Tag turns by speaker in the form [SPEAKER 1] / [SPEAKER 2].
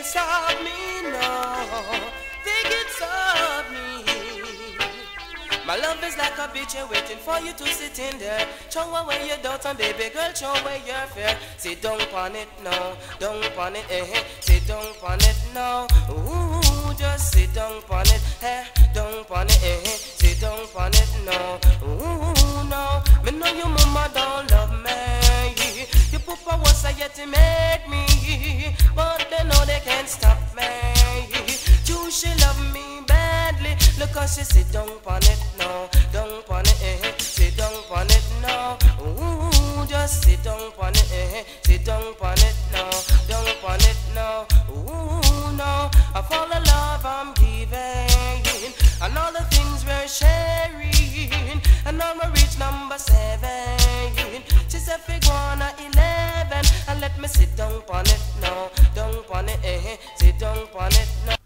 [SPEAKER 1] stop me, no. They can't stop me. My love is like a bitch waiting for you to sit in there. Show away your doubt and baby girl, show away your fear. Sit down on it now, down on it, sit down on it now. Ooh, just sit down on it, down on it, sit down on it now. Ooh, no, me know your mama don't love me. Your papa was a yet to make me, but they know they can't stop me. You she love me badly, look how she sit down on it now, down on it, sit down on it now. Ooh, just sit down on it, sit down on it now, down on it now. Ooh, no, of all the love I'm giving, and all the things we're sharing, and now we reach number 7. She said we gonna 11, and let me sit down on it now, down on it, sit down on it now.